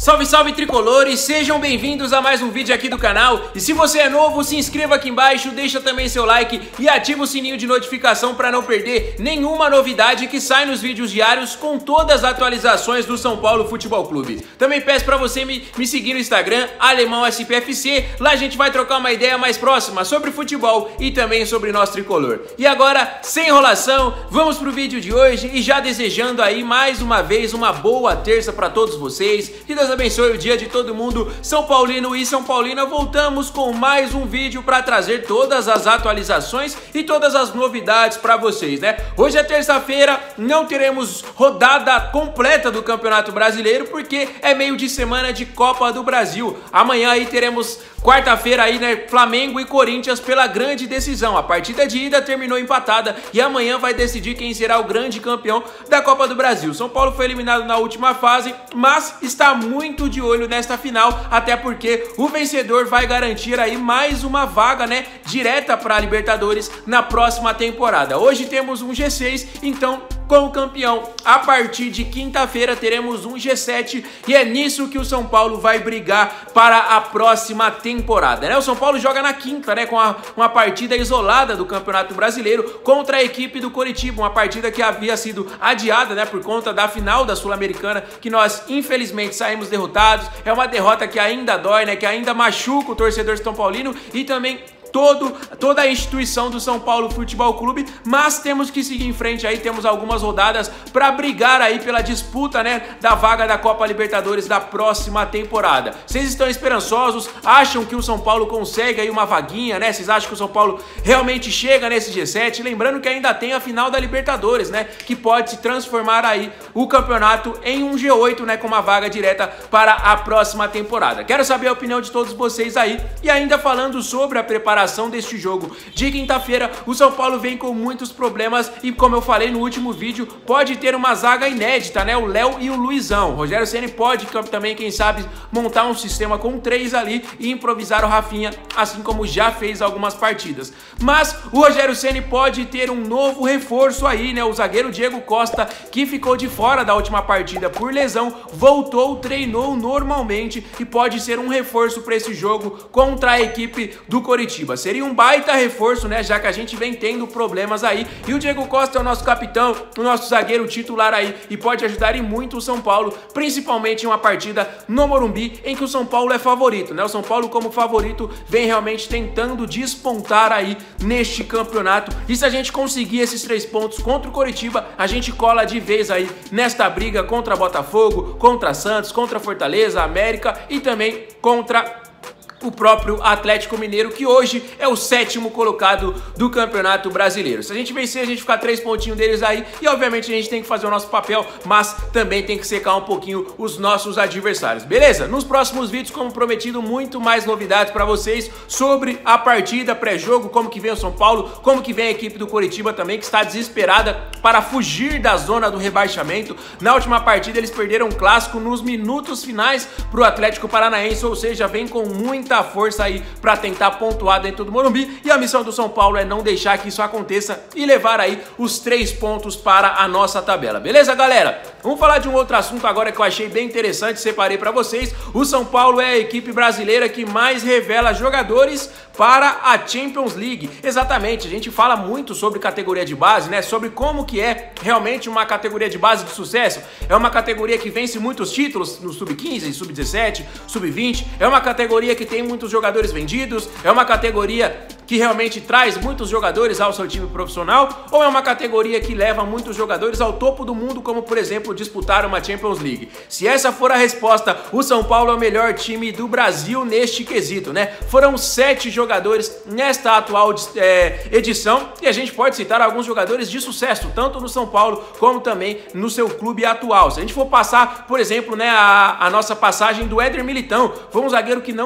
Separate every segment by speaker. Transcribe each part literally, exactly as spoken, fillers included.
Speaker 1: Salve, salve tricolores, sejam bem-vindos a mais um vídeo aqui do canal. E se você é novo, se inscreva aqui embaixo, deixa também seu like e ativa o sininho de notificação para não perder nenhuma novidade que sai nos vídeos diários com todas as atualizações do São Paulo Futebol Clube. Também peço para você me, me seguir no Instagram, Alemão S P F C, lá a gente vai trocar uma ideia mais próxima sobre futebol e também sobre nosso tricolor. E agora, sem enrolação, vamos pro vídeo de hoje e já desejando aí mais uma vez uma boa terça para todos vocês. Que Deus abençoe o dia de todo mundo, São Paulino e São Paulina. Voltamos com mais um vídeo para trazer todas as atualizações e todas as novidades para vocês, né? Hoje é terça-feira, não teremos rodada completa do Campeonato Brasileiro porque é meio de semana de Copa do Brasil. Amanhã aí teremos quarta-feira aí, né, Flamengo e Corinthians pela grande decisão. A partida de ida terminou empatada e amanhã vai decidir quem será o grande campeão da Copa do Brasil. São Paulo foi eliminado na última fase, mas está muito de olho nesta final, até porque o vencedor vai garantir aí mais uma vaga, né, direta para a Libertadores na próxima temporada. Hoje temos um G seis, então com o campeão, a partir de quinta-feira teremos um G sete e é nisso que o São Paulo vai brigar para a próxima temporada, né? O São Paulo joga na quinta, né, com a, uma partida isolada do Campeonato Brasileiro contra a equipe do Coritiba, uma partida que havia sido adiada, né, por conta da final da Sul-Americana, que nós infelizmente saímos derrotados. É uma derrota que ainda dói, né, que ainda machuca o torcedor São Paulino e também Todo, toda a instituição do São Paulo Futebol Clube, mas temos que seguir em frente aí, temos algumas rodadas para brigar aí pela disputa, né, da vaga da Copa Libertadores da próxima temporada. Vocês estão esperançosos? Acham que o São Paulo consegue aí uma vaguinha, né? Vocês acham que o São Paulo realmente chega nesse G sete? Lembrando que ainda tem a final da Libertadores, né, que pode se transformar aí o campeonato em um G oito, né, com uma vaga direta para a próxima temporada. Quero saber a opinião de todos vocês aí. E ainda falando sobre a preparação deste jogo de quinta-feira, o São Paulo vem com muitos problemas e, como eu falei no último vídeo, pode ter uma zaga inédita, né? O Léo e o Luizão. Rogério Ceni pode também, quem sabe, montar um sistema com três ali e improvisar o Rafinha, assim como já fez algumas partidas. Mas o Rogério Ceni pode ter um novo reforço aí, né? O zagueiro Diego Costa, que ficou de fora da última partida por lesão, voltou, treinou normalmente e pode ser um reforço para esse jogo contra a equipe do Coritiba. Seria um baita reforço, né, já que a gente vem tendo problemas aí, e o Diego Costa é o nosso capitão, o nosso zagueiro titular aí, e pode ajudar em muito o São Paulo, principalmente em uma partida no Morumbi, em que o São Paulo é favorito, né? O São Paulo, como favorito, vem realmente tentando despontar aí neste campeonato, e se a gente conseguir esses três pontos contra o Coritiba, a gente cola de vez aí nesta briga contra Botafogo, contra Santos, contra Fortaleza, América e também contra o próprio Atlético Mineiro, que hoje é o sétimo colocado do Campeonato Brasileiro. Se a gente vencer, a gente ficar três pontinhos deles aí, e obviamente a gente tem que fazer o nosso papel, mas também tem que secar um pouquinho os nossos adversários, beleza? Nos próximos vídeos, como prometido, muito mais novidades para vocês sobre a partida pré-jogo, como que vem o São Paulo, como que vem a equipe do Coritiba também, que está desesperada para fugir da zona do rebaixamento. Na última partida eles perderam um clássico nos minutos finais para o Atlético Paranaense, ou seja, vem com muita muita força aí para tentar pontuar dentro do Morumbi, e a missão do São Paulo é não deixar que isso aconteça e levar aí os três pontos para a nossa tabela, beleza, galera? Vamos falar de um outro assunto agora que eu achei bem interessante, separei para vocês. O São Paulo é a equipe brasileira que mais revela jogadores para a Champions League. Exatamente, a gente fala muito sobre categoria de base, né? Sobre como que é realmente uma categoria de base de sucesso. É uma categoria que vence muitos títulos no sub quinze, sub dezessete, sub vinte. É uma categoria que tem muitos jogadores vendidos. É uma categoria que realmente traz muitos jogadores ao seu time profissional, ou é uma categoria que leva muitos jogadores ao topo do mundo, como por exemplo disputar uma Champions League? Se essa for a resposta, o São Paulo é o melhor time do Brasil neste quesito, né? Foram sete jogadores nesta atual é, edição, e a gente pode citar alguns jogadores de sucesso, tanto no São Paulo como também no seu clube atual. Se a gente for passar, por exemplo, né, a, a nossa passagem do Éder Militão, foi um zagueiro que não venceu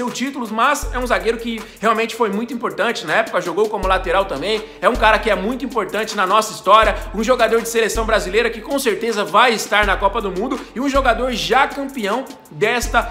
Speaker 1: venceu títulos, mas é um zagueiro que realmente foi muito importante na época, jogou como lateral também, é um cara que é muito importante na nossa história, um jogador de seleção brasileira que com certeza vai estar na Copa do Mundo e um jogador já campeão desta,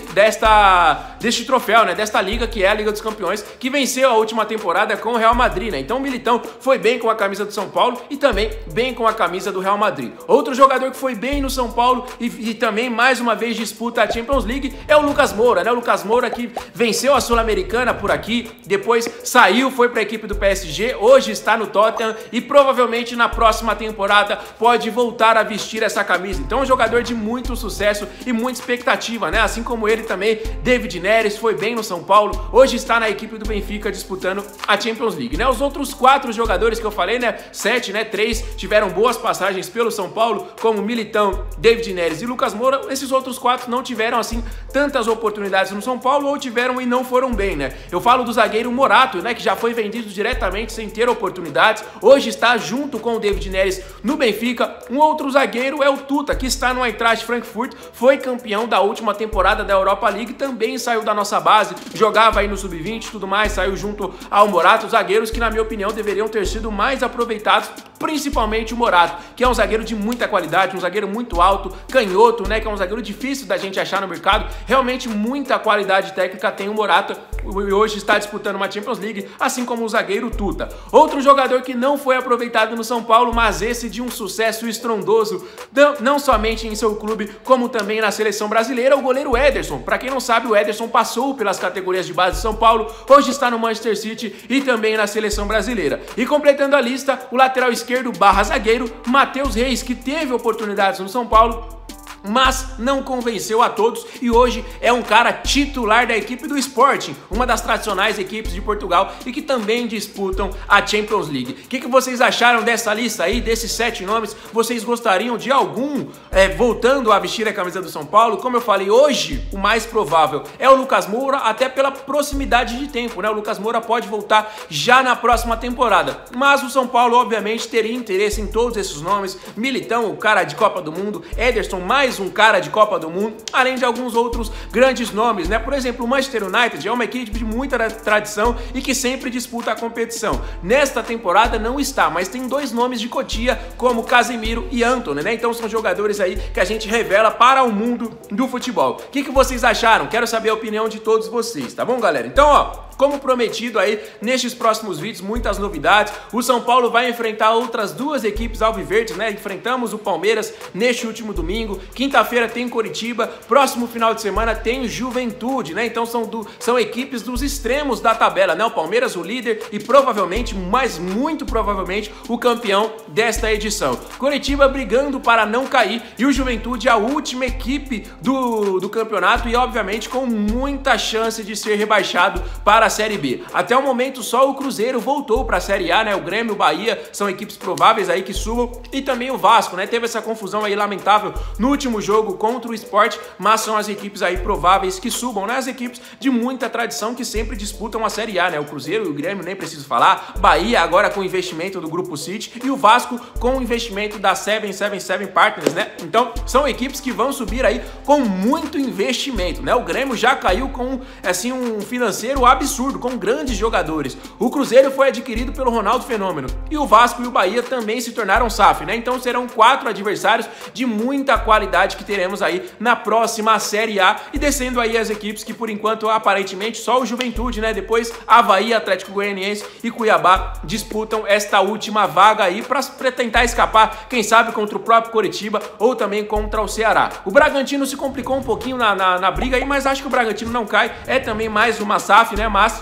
Speaker 1: desta deste troféu, né, desta liga que é a Liga dos Campeões, que venceu a última temporada com o Real Madrid, né? Então o Militão foi bem com a camisa do São Paulo e também bem com a camisa do Real Madrid. Outro jogador que foi bem no São Paulo e, e também mais uma vez disputa a Champions League é o Lucas Moura, né? O Lucas Moura que venceu a Sul-Americana por aqui, depois saiu, foi para a equipe do P S G, hoje está no Tottenham e provavelmente na próxima temporada pode voltar a vestir essa camisa. Então é um jogador de muito sucesso e muita expectativa, né? Assim como ele também, David Neres foi bem no São Paulo, hoje está na equipe do Benfica disputando a Champions League, né? Os outros quatro jogadores que eu falei, né? Sete, né? Três tiveram boas passagens pelo São Paulo, como Militão, David Neres e Lucas Moura. Esses outros quatro não tiveram, assim, tantas oportunidades no São Paulo ou tiveram e não foram bem, né? Eu falo do zagueiro Morato, né? Que já foi vendido diretamente sem ter oportunidades. Hoje está junto com o David Neres no Benfica. Um outro zagueiro é o Tuta, que está no Eintracht Frankfurt, foi campeão da última temporada da Europa League, também saiu da nossa base, jogava aí no sub vinte e tudo mais, saiu junto ao Morato, zagueiros que na minha opinião deveriam ter sido mais aproveitados, principalmente o Morato, que é um zagueiro de muita qualidade, um zagueiro muito alto, canhoto, né, que é um zagueiro difícil da gente achar no mercado, realmente muita qualidade técnica tem o Morato e hoje está disputando uma Champions League, assim como o zagueiro Tuta. Outro jogador que não foi aproveitado no São Paulo, mas esse de um sucesso estrondoso, não somente em seu clube, como também na seleção brasileira, o goleiro Ederson. Para quem não sabe, o Ederson passou pelas categorias de base de São Paulo, hoje está no Manchester City e também na seleção brasileira. E completando a lista, o lateral esquerdo barra zagueiro, Matheus Reis, que teve oportunidades no São Paulo, mas não convenceu a todos e hoje é um cara titular da equipe do Sporting, uma das tradicionais equipes de Portugal e que também disputam a Champions League. O que, que vocês acharam dessa lista aí, desses sete nomes? Vocês gostariam de algum é, voltando a vestir a camisa do São Paulo? Como eu falei, hoje o mais provável é o Lucas Moura, até pela proximidade de tempo, né? O Lucas Moura pode voltar já na próxima temporada, mas o São Paulo obviamente teria interesse em todos esses nomes, Militão, o cara de Copa do Mundo, Ederson, mais um cara de Copa do Mundo, além de alguns outros grandes nomes, né? Por exemplo, o Manchester United é uma equipe de muita tradição e que sempre disputa a competição. Nesta temporada não está, mas tem dois nomes de cotia, como Casemiro e Antony, né? Então são jogadores aí que a gente revela para o mundo do futebol. O que, que vocês acharam? Quero saber a opinião de todos vocês, tá bom, galera? Então, ó, como prometido aí, nestes próximos vídeos, muitas novidades. O São Paulo vai enfrentar outras duas equipes alviverdes, né? Enfrentamos o Palmeiras neste último domingo. Quinta-feira tem Coritiba. Próximo final de semana tem Juventude, né? Então são, do, são equipes dos extremos da tabela, né? O Palmeiras, o líder e provavelmente, mas muito provavelmente, o campeão desta edição. Coritiba brigando para não cair e o Juventude a última equipe do, do campeonato e, obviamente, com muita chance de ser rebaixado para a Série B. Até o momento só o Cruzeiro voltou para a Série A, né? O Grêmio, o Bahia são equipes prováveis aí que subam e também o Vasco, né? Teve essa confusão aí lamentável no último jogo contra o Sport, mas são as equipes aí prováveis que subam, né? As equipes de muita tradição que sempre disputam a Série A, né? O Cruzeiro e o Grêmio, nem preciso falar, Bahia agora com investimento do Grupo City e o Vasco com o investimento da sete sete sete Partners, né? Então são equipes que vão subir aí com muito investimento, né? O Grêmio já caiu com, assim, um financeiro absurdo, com grandes jogadores. O Cruzeiro foi adquirido pelo Ronaldo Fenômeno e o Vasco e o Bahia também se tornaram S A F, né? Então serão quatro adversários de muita qualidade que teremos aí na próxima Série A e descendo aí as equipes que por enquanto aparentemente só o Juventude, né? Depois Avaí, Atlético Goianiense e Cuiabá disputam esta última vaga aí para tentar escapar, quem sabe contra o próprio Coritiba ou também contra o Ceará. O Bragantino se complicou um pouquinho na, na, na briga aí, mas acho que o Bragantino não cai, é também mais uma S A F, né? Mas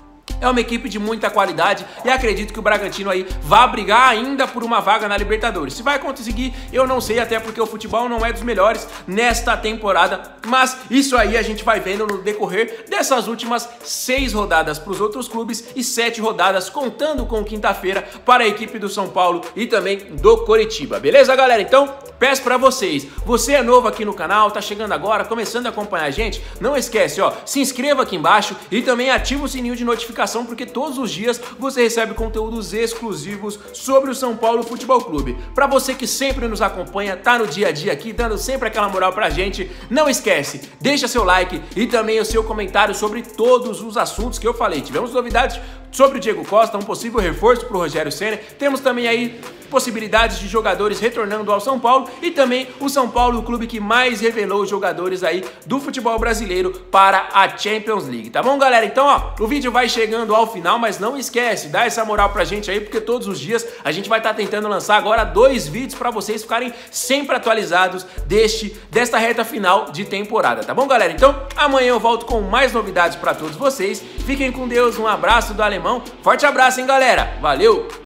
Speaker 1: é uma equipe de muita qualidade e acredito que o Bragantino aí vai brigar ainda por uma vaga na Libertadores. Se vai conseguir, eu não sei, até porque o futebol não é dos melhores nesta temporada, mas isso aí a gente vai vendo no decorrer dessas últimas seis rodadas para os outros clubes e sete rodadas contando com quinta-feira para a equipe do São Paulo e também do Coritiba. Beleza, galera? Então, peço para vocês, você é novo aqui no canal, tá chegando agora, começando a acompanhar a gente, não esquece, ó, se inscreva aqui embaixo e também ativa o sininho de notificação notificação, porque todos os dias você recebe conteúdos exclusivos sobre o São Paulo Futebol Clube. Para você que sempre nos acompanha, tá no dia a dia aqui, dando sempre aquela moral pra gente, não esquece, deixa seu like e também o seu comentário sobre todos os assuntos que eu falei. Tivemos novidades sobre o Diego Costa, um possível reforço para o Rogério Ceni. Temos também aí possibilidades de jogadores retornando ao São Paulo e também o São Paulo, o clube que mais revelou jogadores aí do futebol brasileiro para a Champions League. Tá bom, galera? Então, ó, o vídeo vai chegando ao final, mas não esquece, dá essa moral pra gente aí, porque todos os dias a gente vai estar tá tentando lançar agora dois vídeos para vocês ficarem sempre atualizados deste, desta reta final de temporada, tá bom, galera? Então, amanhã eu volto com mais novidades para todos vocês. Fiquem com Deus, um abraço do Alemão. Forte abraço, hein, galera? Valeu!